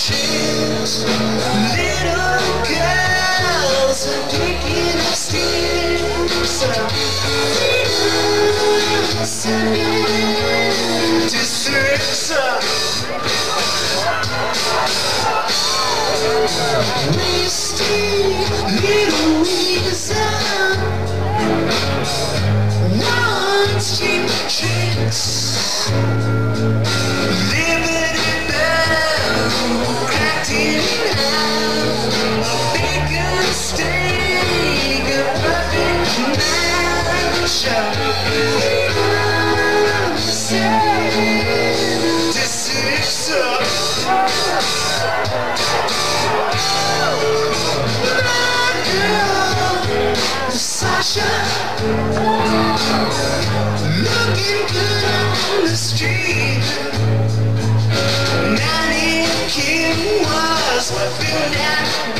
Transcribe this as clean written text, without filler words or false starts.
chicks, little girls are picking up sticks. Districts, misty little weasel, once cheap tricks, liberty bell, cracked in half, a bacon steak, a perfect match. Districts, Sasha, looking good on the street. Nanny Kim was feeling that